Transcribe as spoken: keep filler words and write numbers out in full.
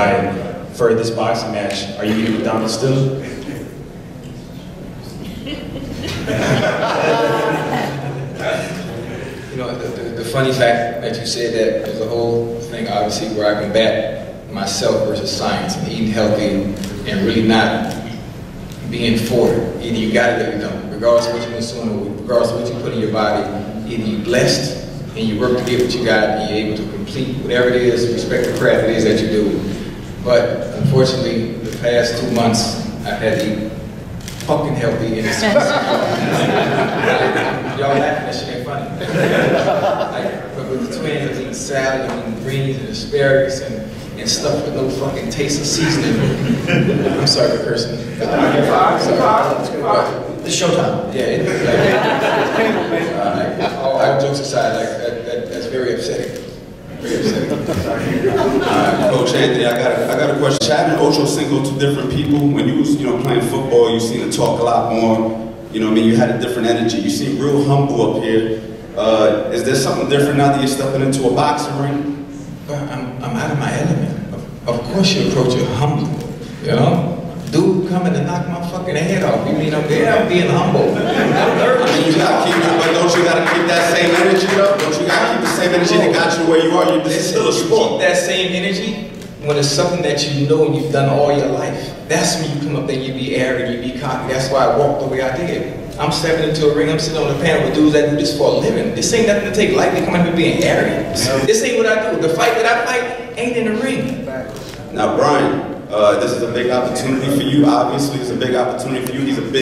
diet for this boxing match. Are you eating Mcdonald still? You know, the, the, the funny fact that you said that there's a whole thing, obviously, where I combat myself versus science and eating healthy and really not being for it. Either you got it or you don't. Regardless of what you consume or regardless of what you put in your body, either you're blessed and you work to get what you got and you're able to complete whatever it is, respect the craft it is that you do. But unfortunately, the past two months, I've had to eat fucking healthy in this. Y'all laughing, that shit ain't funny. Like, but with the twins, I was eating salad and eating greens and asparagus and, and stuff with no fucking taste or seasoning. I'm sorry for cursing. It's showtime. Yeah, it, like, uh, like, all, all jokes aside, like, that, that, that's very upsetting. Very upsetting. Uh, Coach Anthony, I got a, I got a question. Chad and Ochocinco, two different people. When you was, you know, playing football, you seemed to talk a lot more. You know, I mean, you had a different energy. You seem real humble up here. Uh, is there something different now that you're stepping into a boxing ring? I'm, I'm out of my element. Of, of course, you approach it humble. You know. Dude coming to knock my fucking head off. You mean I'm there? I'm being humble. I'm nervous. I mean, you gotta keep it, but don't you gotta keep that same energy though? Don't you gotta keep the same energy that got you where you are? You're still a sport. Keep that same energy when it's something that you know and you've done all your life. That's when you come up there and you be arrogant, you be cocky. That's why I walked the way I did. I'm stepping into a ring, I'm sitting on the panel with dudes that do this for a living. This ain't nothing to take lightly, coming here being arrogant. This ain't what I do. The fight that I fight ain't in the ring. Now, Brian, Uh, this is a big opportunity for you. Obviously, it's a big opportunity for you. He's a big